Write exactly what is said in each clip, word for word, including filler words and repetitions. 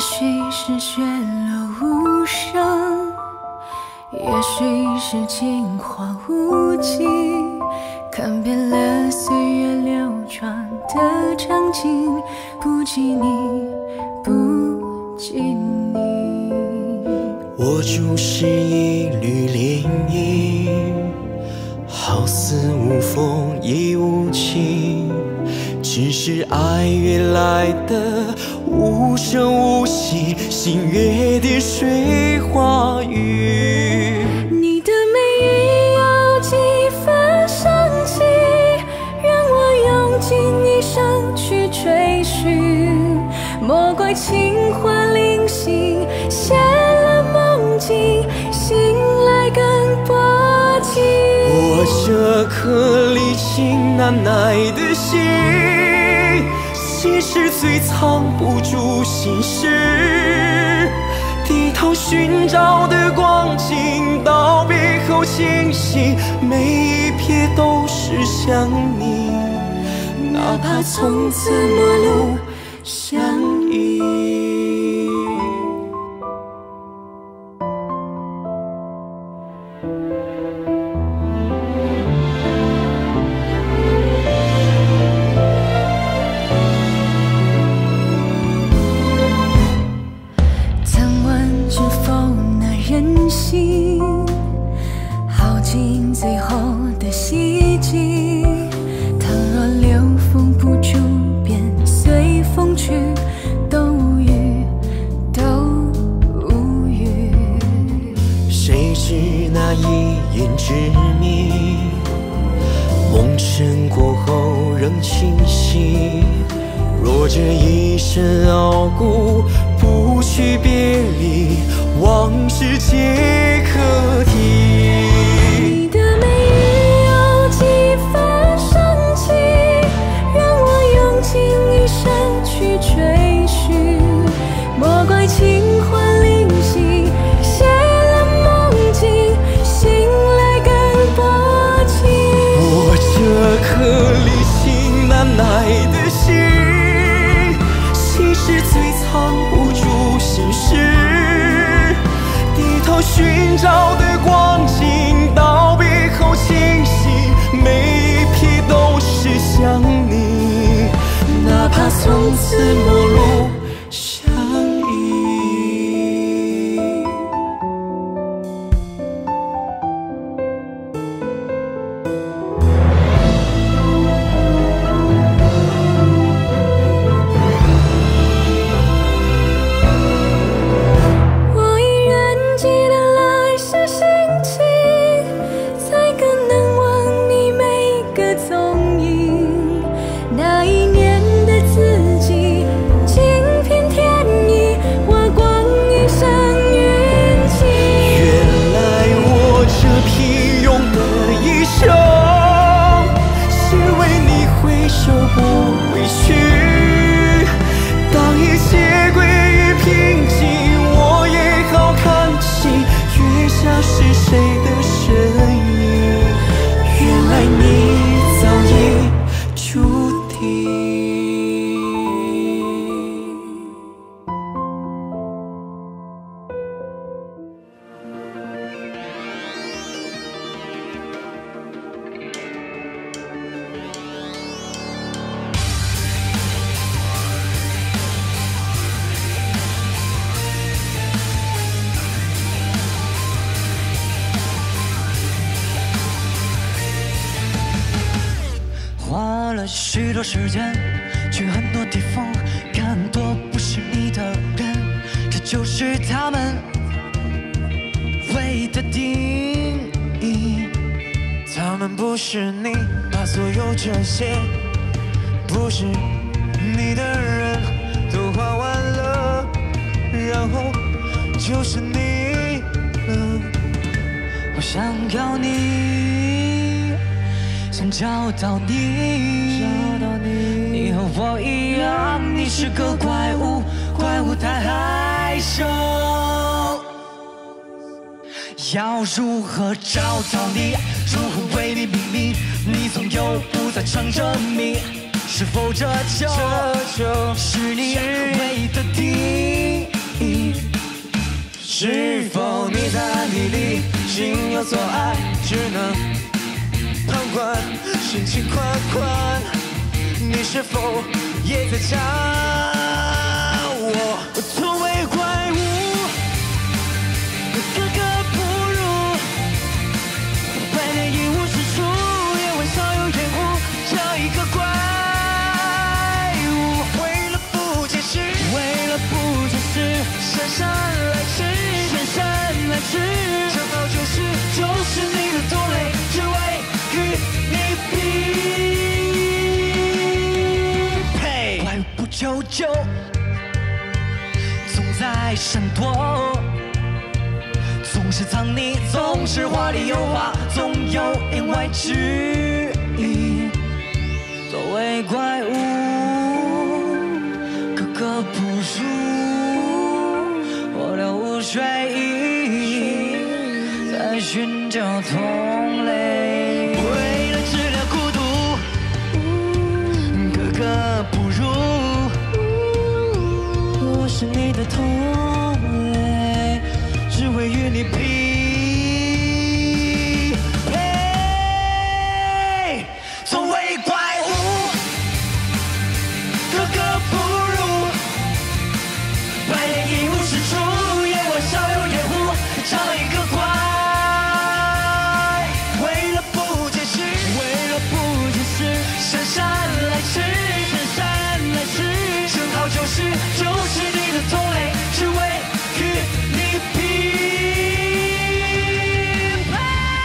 许是血落无声，也许是情话无尽，看遍了岁月流转的场景，不及你，不及你。 我就是一缕涟漪，好似无风亦无晴，只是爱越来的无声无息，心越跌水花雨。 你的美意有几分生气，让我用尽一生去追寻。莫怪情话零星，谢了梦境，醒来更薄情。 我这颗离情难耐的心，其实最藏不住心事，低头寻找的光景，到背后清醒，每一瞥都是想你，哪怕从此陌路相依。 耗尽最后的希冀，倘若流风不住，便随风去，都无语，都无语。 谁知那一眼之谜，梦尘过后仍清晰。若这一生傲骨，不去别离，往事皆可提。 你的美意有几分生气，让我用尽一生去追寻。莫怪情话零星，谢了梦境，醒来更薄情。 我这颗离情难耐的心，其实最藏不住心事，低头寻找的光景，到背后清醒，每一瞥都是想你，哪怕从此陌路相依。 许多时间，去很多地方，看很多不是你的人，这就是他们唯一的定义。他们不是你，把所有这些不是你的人都画完了，然后就是你了。我想要你，想找到你，找到你。你和我一样，你是个怪物，怪物太害羞。要如何找到你？如何为你命名？你总有不在场证明，是否这就是你唯一的定是否你在暗地里心有所爱，只能旁观，深情款款，你是否也在找我？从未怪物，格格不入，百年一无是处，夜晚少有烟雾，这一个怪物。为了不解释，为了不解释，姗姗来迟，姗姗来迟，正好就是就是你的同类，只为与你匹配。怪物不求救，总在闪躲，总是藏匿，总是华丽有花，总有言外之意。作为怪物，格格不入，我了无睡意，在寻找同类。为了治疗孤独，格格不入，我是你的同类，只为与你匹配。从未怪物，格格不入，百年一无是处，夜晚少有烟雾，找一个怪。为了不解释，为了不解释，姗姗来迟，姗姗来迟，正好就是就是你的同类，只为与你匹配。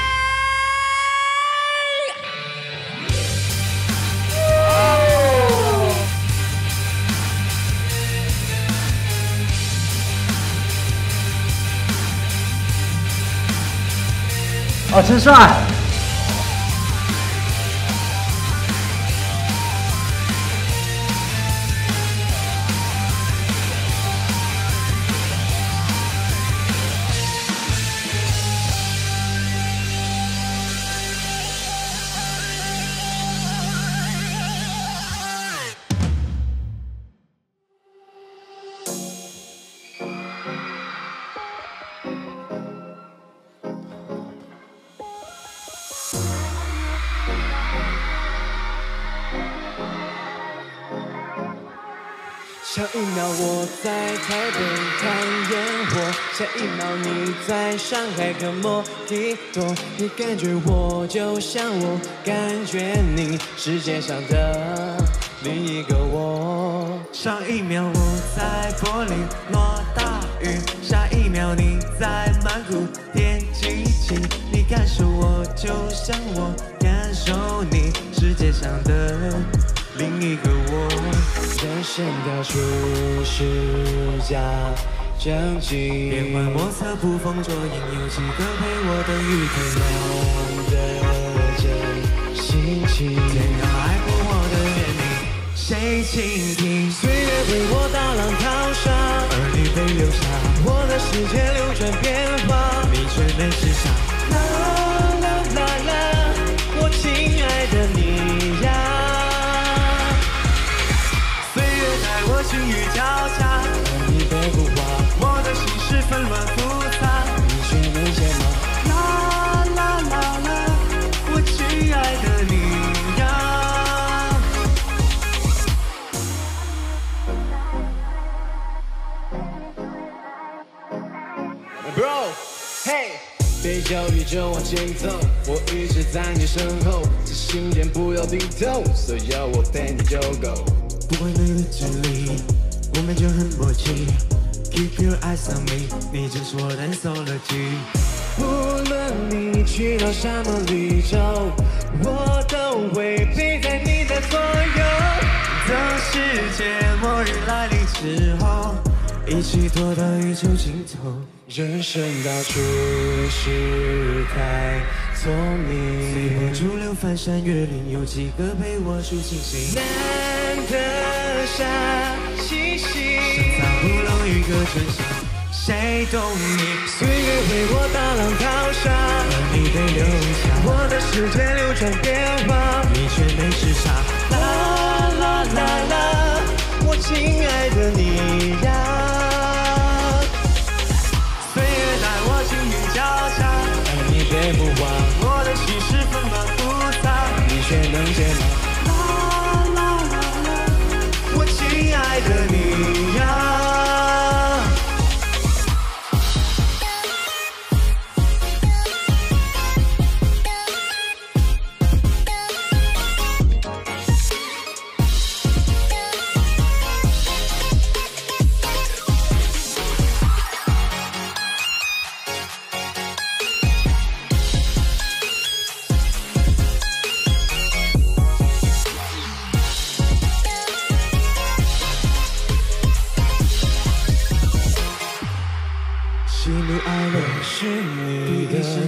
哦，真帅！ 上一秒我在台北看烟火，下一秒你在上海跟摩的多。你感觉我就像我感觉你，世界上的另一个我。上一秒我在柏林落大雨，下一秒你在曼谷天气晴。你感受我就像我感受你，世界上的另一个我。人生到处是假正经，变幻莫测，捕风捉影，有几个陪我等雨天亮的真心情。天要爱过我的原因，谁倾听？岁月为我大浪淘沙，而你被留下。我的世界流转变化，你却没时差。啦啦啦啦，我亲爱的你呀。我心语交加，而你被不化，我的心事纷乱复杂，你却能解码。啦啦啦啦，我亲爱的你呀。Bro， 嘿，别犹豫就往前走，我一直在你身后，这心间不要低头，所有我陪你就够。不管你的距离，我们就很默契。Keep your eyes on me， 你就是我人手乐趣。无论你去到什么绿洲，我都会陪在你的左右。当世界末日来临之后，一起躲到宇宙尽头。人生到处是太聪明，随波逐流，翻山越岭，有几个陪我数星星。难得下七夕，深藏不露一个真心，谁懂你？岁月为我大浪淘沙，而你被留下。我的世界流转变化，你却没时差。啦啦啦啦，我亲爱的你呀。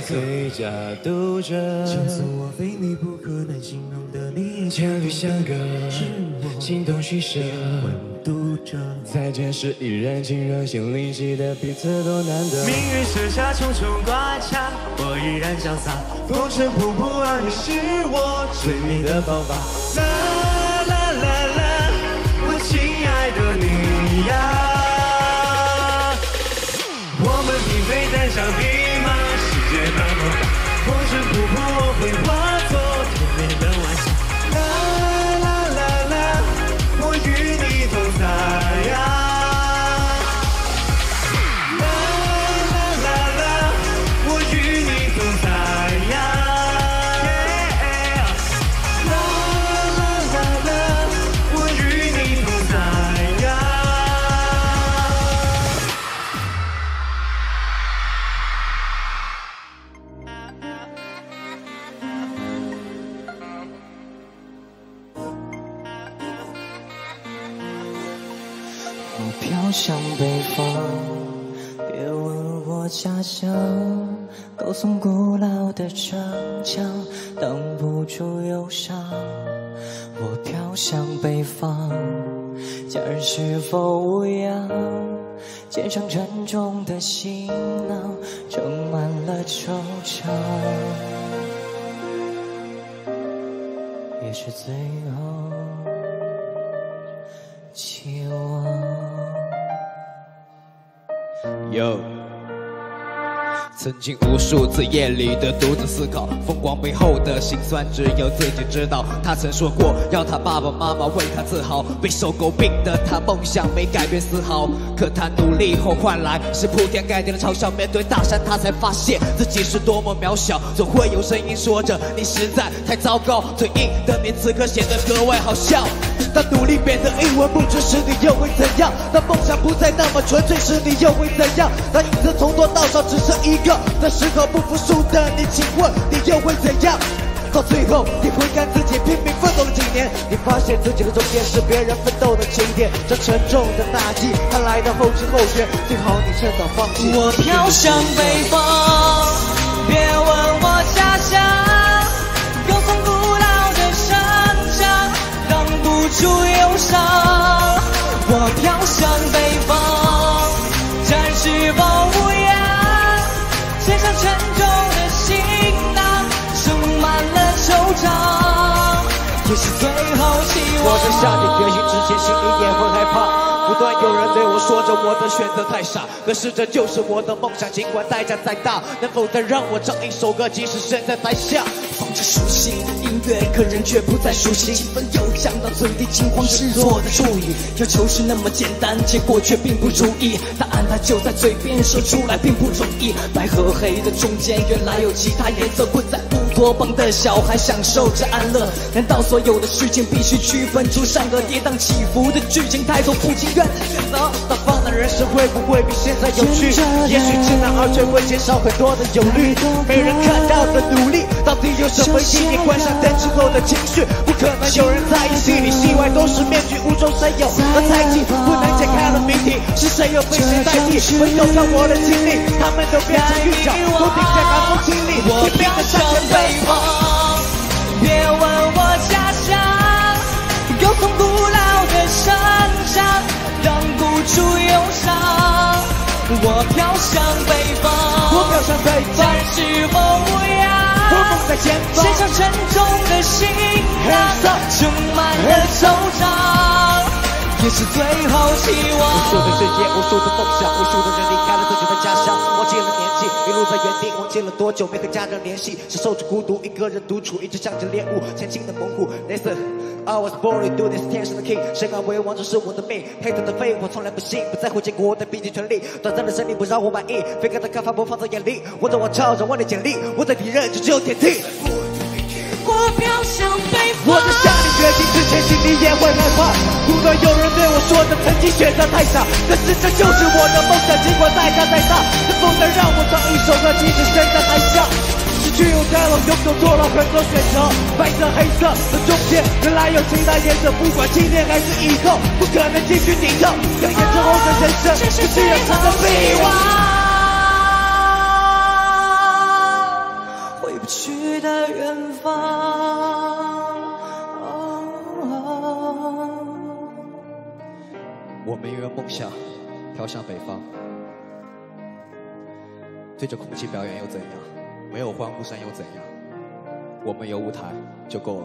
最佳读者， 前所我非你不可能形容的你， 千缕相隔， 是我心动取舍。 读者， 再见时依然亲热心灵系的彼此都难得。 命运设下重重关卡，我依然潇洒，风尘仆仆，而你是我追觅的方法。啦啦啦啦，我亲爱的你呀，我们并非单枪匹马，世界那么大，风尘仆仆，我会化作天边的晚霞。啦啦啦啦，我与你同在呀。啦啦啦啦，我与你同在呀。啦啦啦啦，我与你同在呀。 我飘向北方，别问我家乡，高耸古老的城墙挡不住忧伤。我飘向北方，家人是否无恙？肩上沉重的行囊盛满了惆怅，也是最后期望。 Yo， 曾经无数次夜里的独自思考，风光背后的辛酸只有自己知道。他曾说过要他爸爸妈妈为他自豪，备受诟病的他梦想没改变丝毫。可他努力后换来是铺天盖地的嘲笑，面对大山他才发现自己是多么渺小。总会有声音说着你实在太糟糕，嘴硬的你此刻显得格外好笑。当努力变得一文不值时，你又会怎样？当梦想不再那么纯粹时，你又会怎样？当影子从多到少只剩一个的时候，不服输的你，请问你又会怎样？到最后，你回看自己拼命奋斗了几年，你发现自己的终点是别人奋斗的起点。这沉重的打击，它来的后知后觉，最好你趁早放弃。 我飘向北方，别问我家乡，高耸古老的城墙挡不住忧伤。我飘向北方，家人是否无恙？肩上沉重的行囊盛满了惆怅，也是最后希望。 我在下定决心之前，心里也会害怕，不断有人对我说着我的选择太傻，可是这就是我的梦想，尽管代价再大，能否再让我唱一首歌，即使身在台下。 放着熟悉的音乐，可人却不再熟悉，气氛又降到最低，惊慌失措的注意，要求是那么简单，结果却并不如意。答案它就在嘴边，说出来并不容易。白和黑的中间，原来有其他颜色，混在乌托邦的小孩享受着安乐。难道所有的事情必须区分出善恶跌宕起伏的剧情？太多不情愿的选择， 那放的人生会不会比现在有趣？也许知难而退会减少很多的忧虑。没人看到的努力，到底有什么意义？关上灯之后的情绪，不可能有人在意。戏里戏外都是面具，无中生有的猜忌，不能解开了谜题，是谁又被谁代替？回头看我的经历，他们都变成韵脚，都停在寒风经历。 我飘向北方，别问我家乡，高耸古老的城墙挡不住忧伤。我飘向北方， 我飘向北方， 战是否无恙？ 我梦在前方， 肩上沉重的行囊盛满了惆怅，也是最后希望。 无数的日夜，无数的梦想，无数的人离开了自己的家乡，忘记了年纪，一路在原地，忘记了多久没和家人联系，享受着孤独，一个人独处，一直向着猎物前进的猛虎。Listen, I was born to do this， 天生的 king， 生而为王，这是我的命。黑头的废物我从来不信，不在乎结果，但拼尽全力。短暂的生命不让我满意，飞哥的看法不放在眼里。我的王朝让万里简历，我的敌人就只有铁梯。 我飘向北方， 我在下定决心之前，心里也会害怕。不断有人对我说着曾经选择太傻，可是这就是我的梦想，尽管代价再大，能否再让我唱一首歌，即使身在台下。失去又在了，拥有多了很多选择，白色黑色的中间，原来有其他颜色，不管今天还是以后，不可能继续顶着，要演之后的人生，不需要唱的臂膀。 不去的远方。哦、 我们因为梦想飘向北方，对着空气表演又怎样？没有欢呼声又怎样？我们有舞台就够了。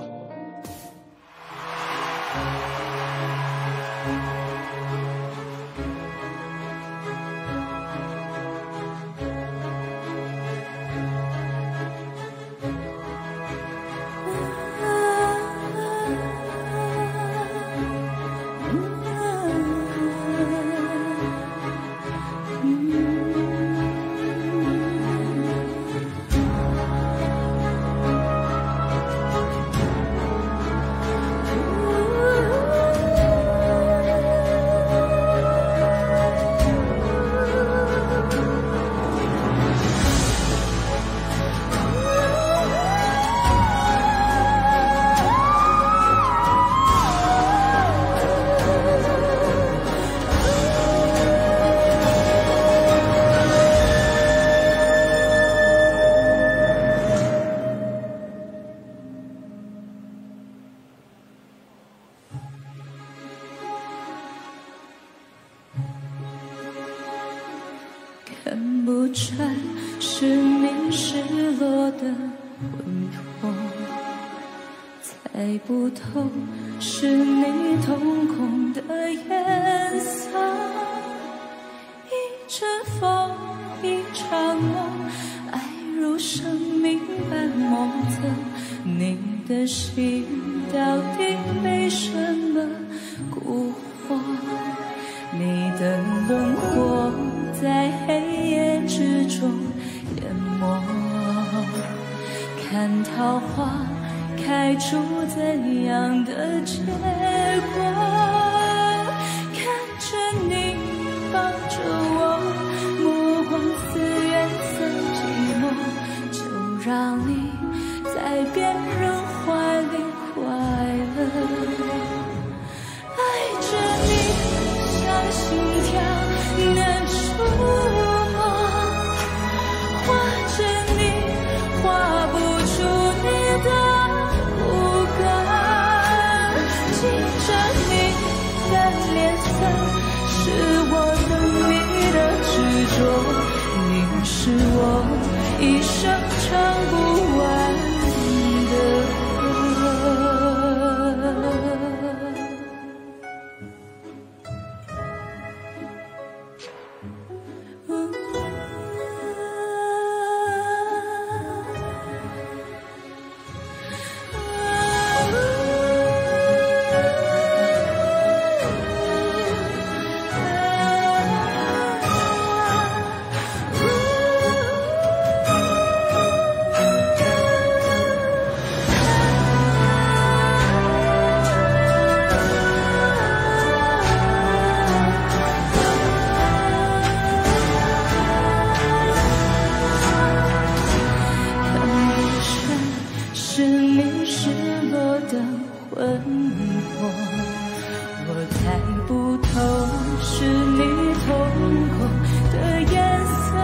看不穿是你失落的魂魄，猜不透是你瞳孔的颜色。一阵风，一场梦，爱如生命般莫测。你的心到底被什么蛊惑？你的轮廓在黑夜之中淹没，看桃花开出怎样的结果？看着你抱着我，目光似月色寂寞，就让你在别人怀里快乐。爱着你像心跳难触摸，画着你画不出你的骨骼，记着你的脸色，是我等你的执着，你是我一生唱不完的歌。是你失落的魂魄，我猜不透是你瞳孔的颜色。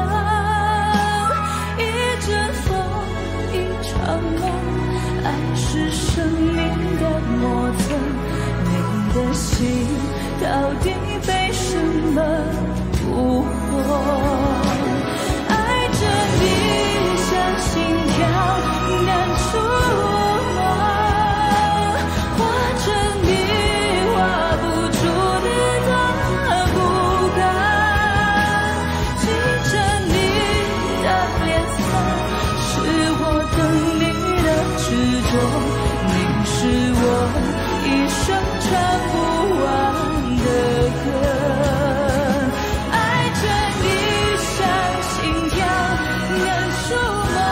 一阵风，一场梦，爱是生命的莫测。你的心到底被什么蛊惑？爱着你像心跳难触摸，画着你画不出你的骨骼，记着你的脸色，是我等你的执着，你是我一生唱不完的歌。爱着你像心跳难触摸，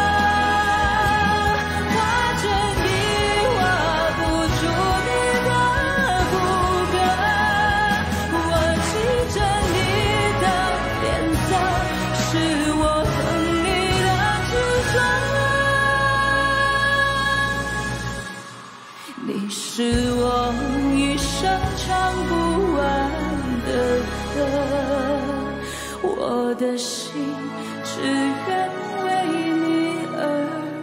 你是我一生唱不完的歌，我的心只愿为你而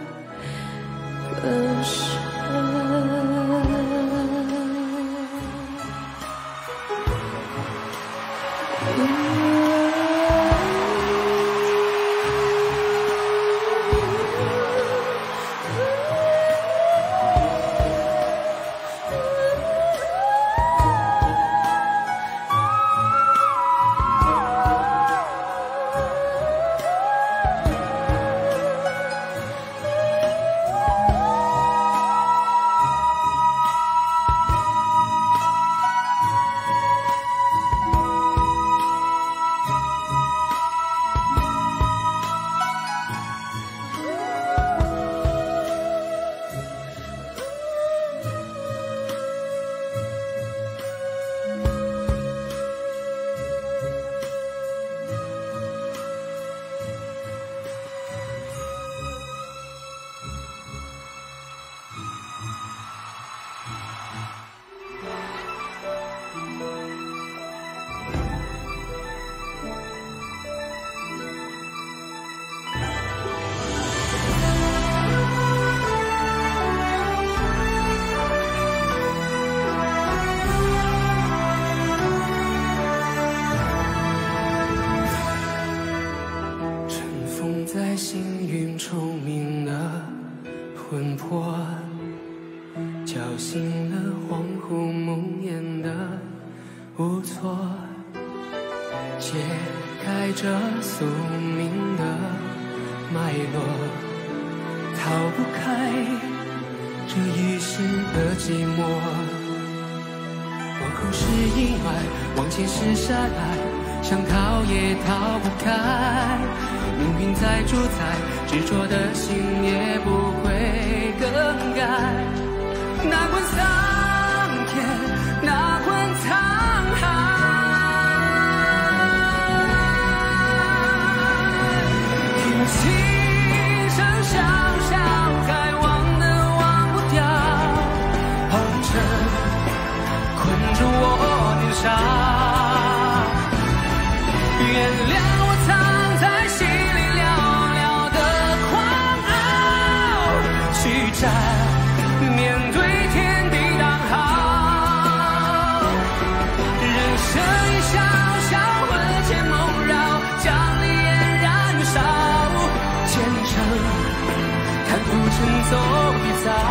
在这宿命的脉络，逃不开这一世的寂寞。往后是阴霾，往前是沙滩，想逃也逃不开。命运在主宰，执着的心也不会更改。哪管桑田，哪管沧海。轻声笑笑，该忘的忘不掉，红尘困住我年少。原谅我藏在心里寥寥的狂傲，去战面对天地当好，人生一笑笑，魂牵梦绕，将你嫣然烧。前程看浮沉走一遭，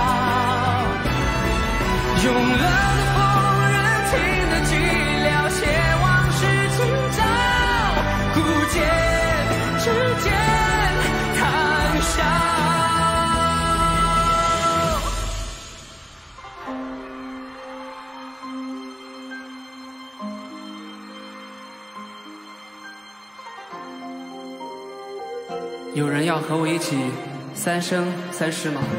用了的风人情的寂寥，写往事今朝，孤剑之间谈笑。有人要和我一起三生三世吗？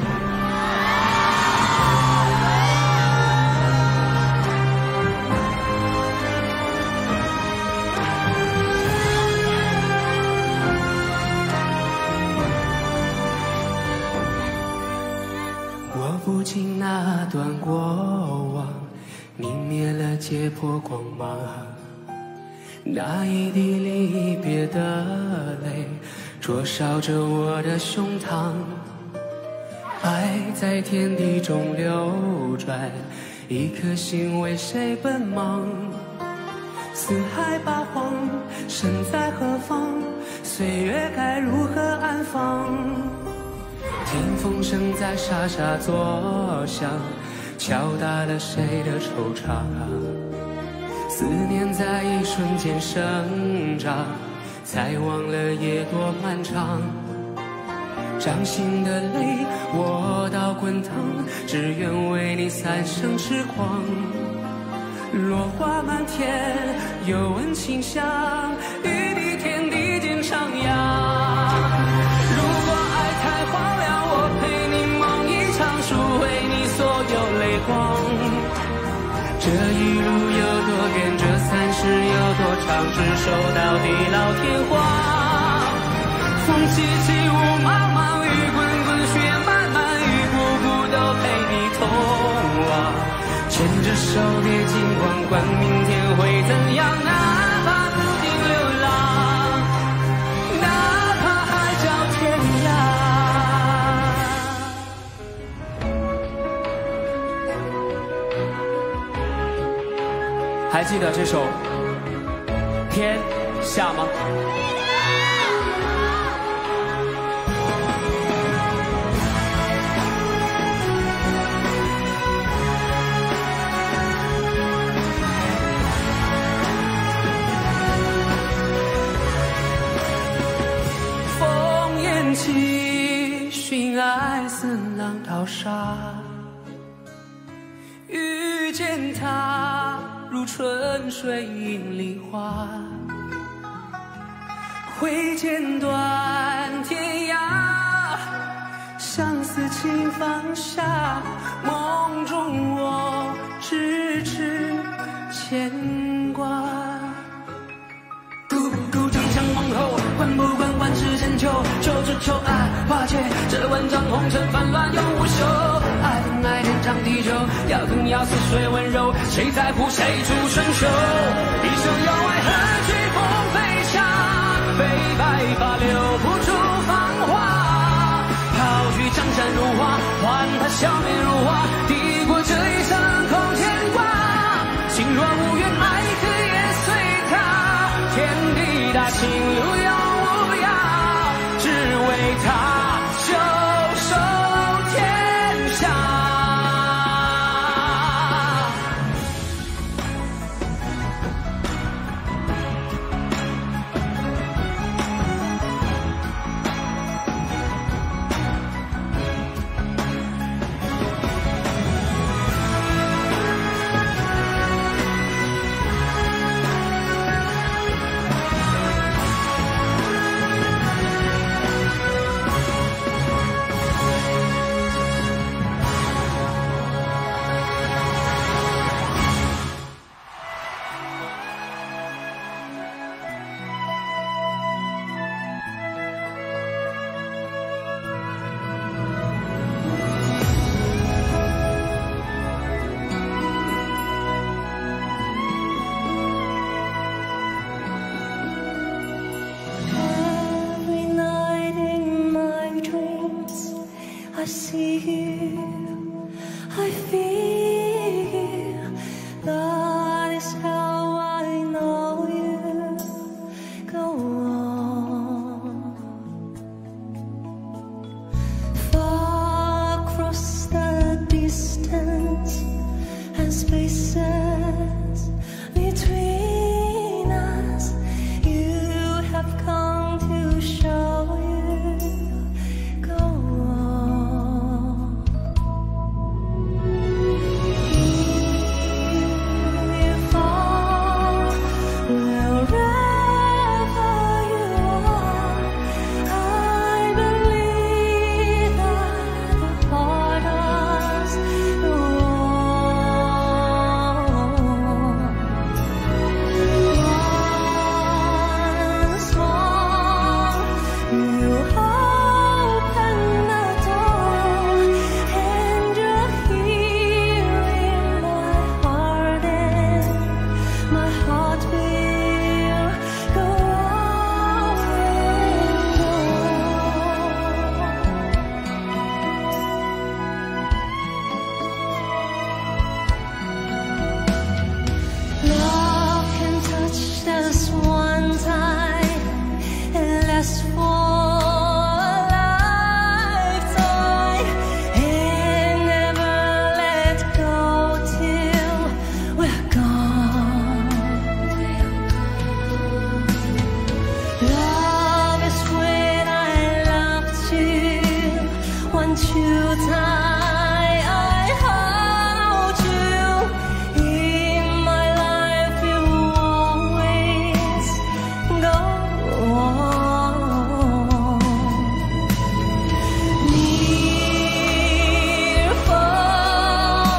握不紧那段过往，泯灭了结魄光芒。那一滴离别的泪，灼烧着我的胸膛。爱在天地中流转，一颗心为谁奔忙？四海八荒，身在何方？岁月该如何安放？听风声在沙沙作响，敲打了谁的惆怅？思念在一瞬间生长，才忘了夜多漫长。掌心的泪握到滚烫，只愿为你三生痴狂。落花满天，又闻清香，与你天地间徜徉。如果爱太荒凉，我陪你梦一场，赎回你所有泪光。这一路有多远，这三世有多长，执手到地老天荒。风起起，雾茫茫，雨滚滚，雪漫漫，雨步步都陪你同往。牵着手别惊慌，管明天会怎样，哪怕注定流浪，哪怕海角天涯。还记得这首《天下》吗？烽烟起，寻爱似浪淘沙，遇见他如春水映梨花，挥剑断天涯，相思情放下，梦中我痴痴牵挂。孤孤城墙王后，管不管万世千秋，求只求爱化解这万丈红尘纷乱永无休。爱恨爱天长地久，要恨要似水温柔，谁在乎谁主春秋？一生有爱恨随风飞翔，飞白发留不住芳华。抛去江山如画，换他笑面如花，抵过这一生空牵挂。心若无缘，爱可也随他，天地大情路永无涯，只为他袖手天下。 pieces between us. You have come to show you. Go on. You fall wherever you are. I believe that the heart does go on. Once more, you open the door, and you're here in my heart, and my heart will go on and on. Love can touch us one time and last for a lifetime, and never let go till we're gone. Love is when I loved you, want you tight, I hold you. In my life you always go on. Near, far,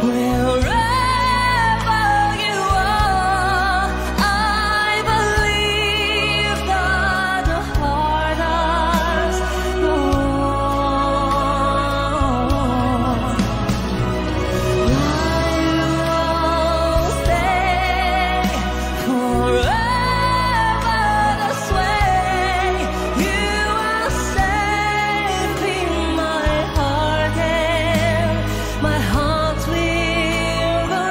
wherever you are, I believe that the heart does go on. I will stay forever this way. You are safe in my heart, and my heart will go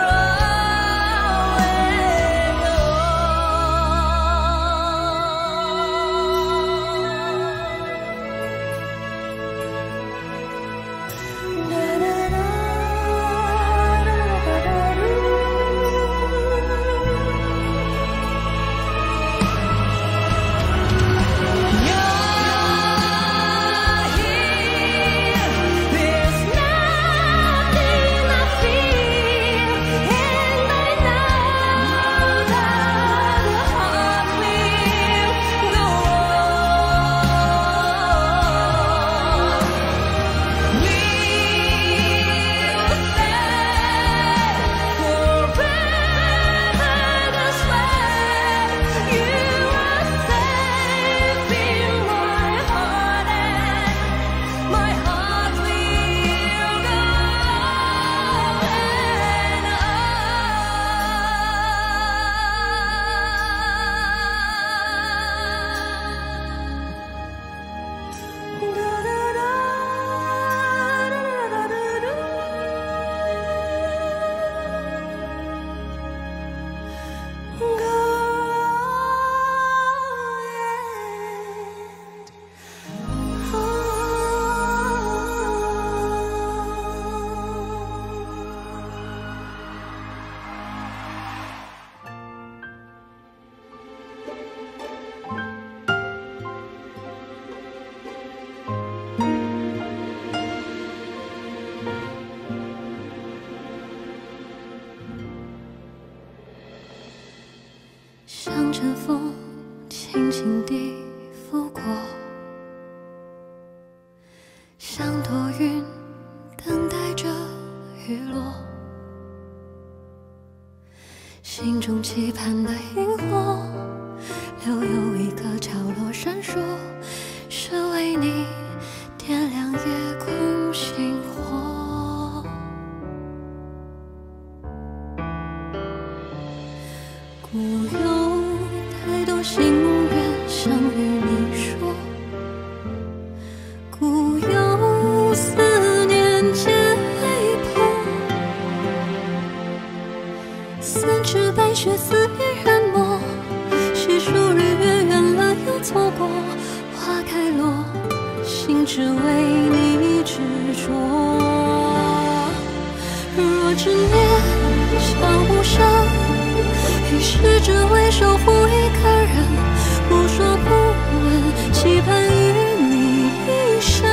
There's nothing I feel, and I know that the heart will go on. We'll stay forever this way. You are safe in my heart, and my heart will go像阵风轻轻地拂过，像朵云等待着雨落，心中期盼的萤火，留有一个角落闪烁，是为你点亮夜空星火。故有太多心愿想与你说，故有思念结迫，三尺白雪似一人墨，细数日月圆了又错过，花开落，心只为你执着。若执念会守护一个人，不说不问，期盼与你一生。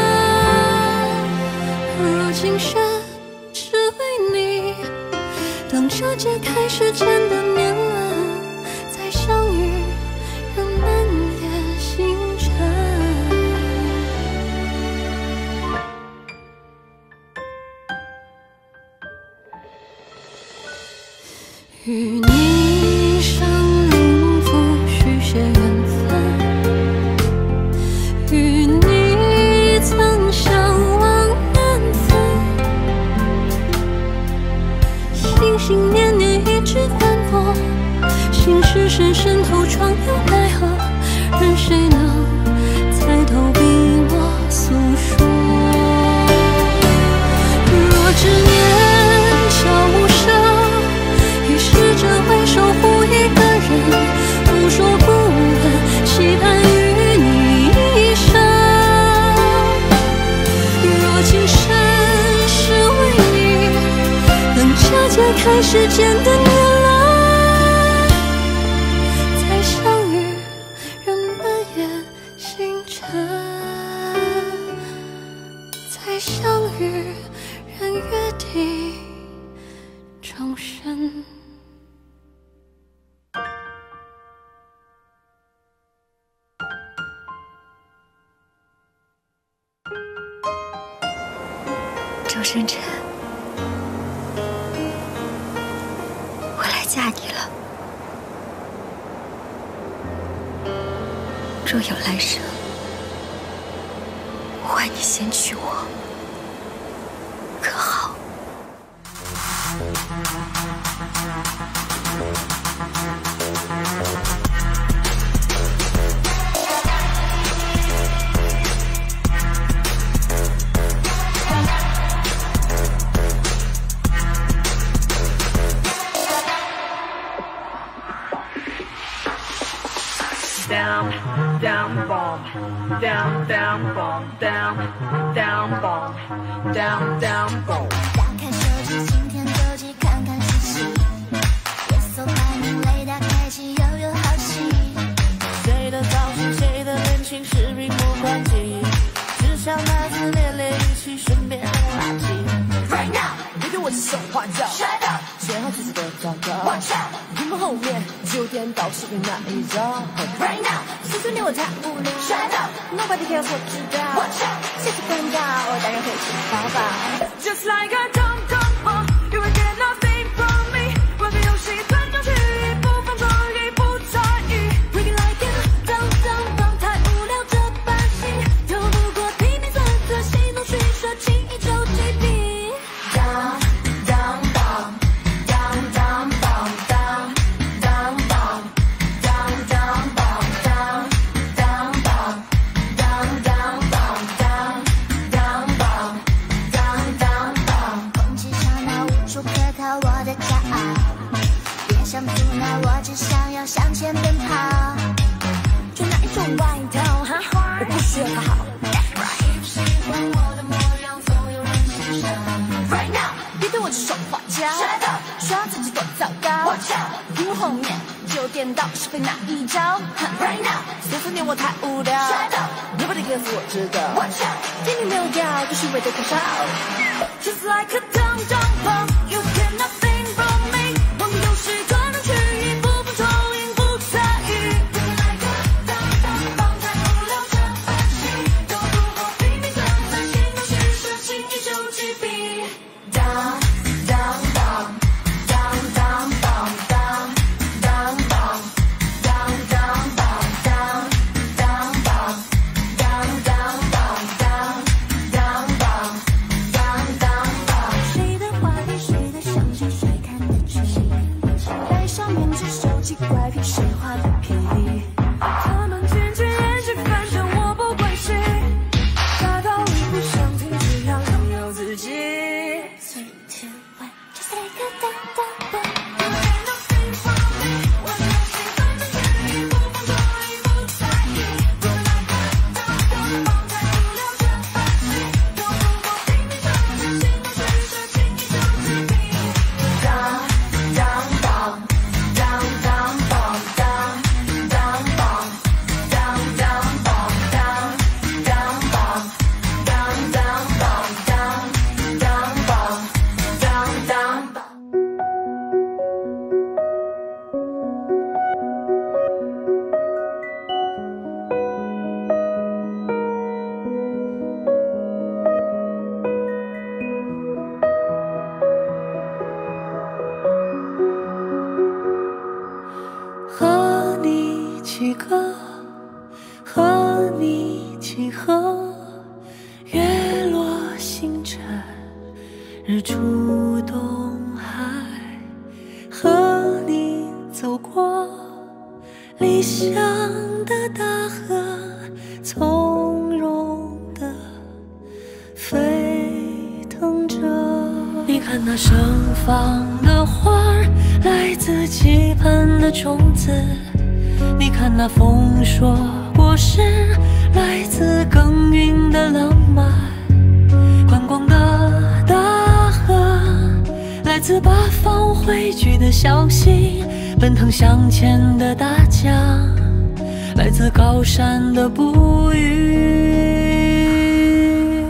若今生是为你，等这揭开时间的年轮，再相遇，让满眼星辰。与你上灵符续写缘分，与你曾相望缘分，心心念念一直淡薄，心事深深透窗又奈何，任谁能猜透笔墨诉说。若执念悄无声，试着会守护一个人，不说不问，期盼与你一生。若今生是为你，等这揭开时间的年轮，再相遇，让满眼星辰。再相遇，让约定终身。 周深辰，我来嫁你了。若有来生，换你先娶我，可好 ？Down, down, bomb, down, down, bomb, down, down, bomb, down, down, bomb。 打开手机，今天走机，看看信息。夜色白明雷达开启，又有好戏。 谁的造型，谁的恋情是屏幕关机，只想那次恋恋一起，顺便扔垃圾。Right now， 别对我指手画脚。Shut up， 写好自己的糟糕。Watch out， 屏幕后面九点到视频那一招。Right now， 碎碎念我太无聊。Shut up，Nobody cares， 我知道。Watch out， 谢谢关照，我大概会吃饱饱。 Just like a tom tom oh, you will get nothing from me。玩个游戏，钻进去，一不放错，一不在意。Breaking like it， down down down， 太无聊这把戏，斗不过拼命算算，心动取舍，轻易就击毙。 Down down bomb down down bomb down down bomb down down bomb down down bomb down down bomb down down bomb down down bomb。空气刹那无处可逃，我的骄傲，别想阻挠我，只想要向前奔跑。 穿哪一种外套？哈，我不需要讨好。 喜欢我的模样，总有人欣赏。 Right now， 别对我指手画脚。 Shut up， 说自己多糟糕。 Watch out， 屏幕后面九点到是被哪一招 Right now， 碎碎念我太无聊。 Shut up，Nobody cares， 我知道。 Watch out， 天你没有要，就是为了可笑。 Just like a tom tom oh, you get nothing from me。玩个游戏，钻进去，一不放错，一不在意。 Like a down down bomb， 太无聊这把戏，斗不过拼命算算，心动取舍，轻易就击毙。Down down bomb down down bomb down down bomb down down bomb down down bomb down down bomb down down bomb down down bomb。 谁的话题，谁的相信，谁看得清？戴上面具，手机怪癖，谁画的便宜？ 他们渐渐厌倦，反正我不关心。大道理不想听，只要拥有自己。 Three two one， just like a down down bomb。Down down bomb down down bomb 歌，和你几何，月落星辰，日出东海，和你走过理想的大河，从容的飞腾着。你看那盛放的花儿，来自期盼的种子。你看那丰硕果实，来自耕耘的浪漫。宽广的大河，来自八方汇聚的消息。奔腾向前的大江，来自高山的哺育。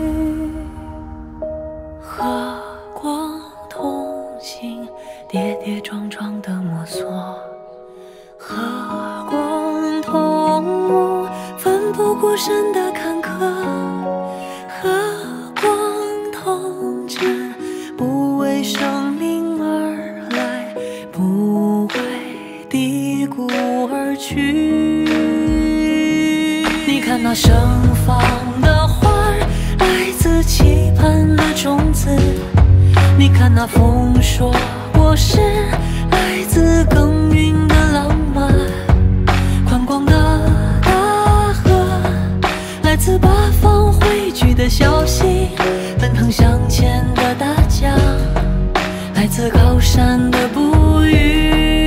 和光同行，跌跌撞撞的摸索。和光同舞，奋不顾身的坎坷。和光同志，不为生命而来，不为低谷而去。你看那盛放的花儿，来自期盼的种子。你看那丰硕果实，来自耕耘的浪漫。宽广的大河，来自八方汇聚的消息。奔腾向前的大江，来自高山的哺育。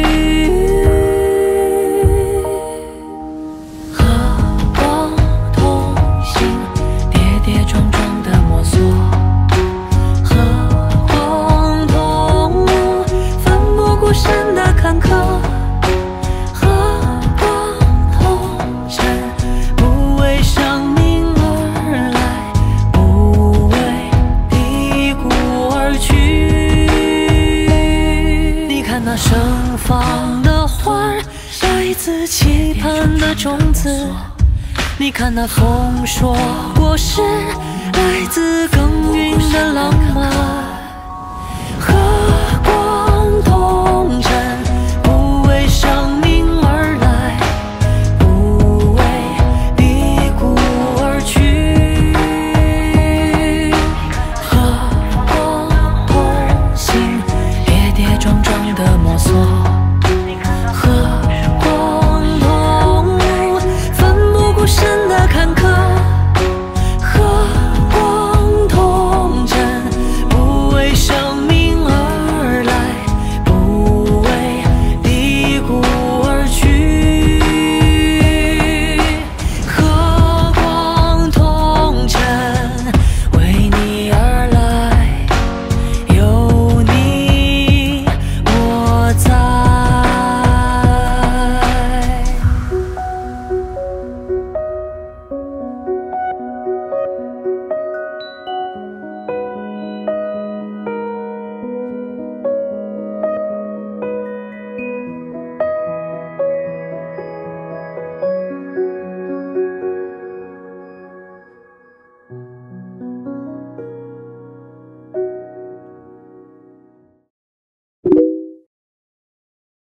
和光同行，跌跌撞撞的摸索。和光同舞，奋不顾身的坎坷。和光同尘，不为生命而来，不为低谷而去。你看那盛放的花儿，来自期盼的种子。你看那丰硕果实，来自耕耘的浪漫。和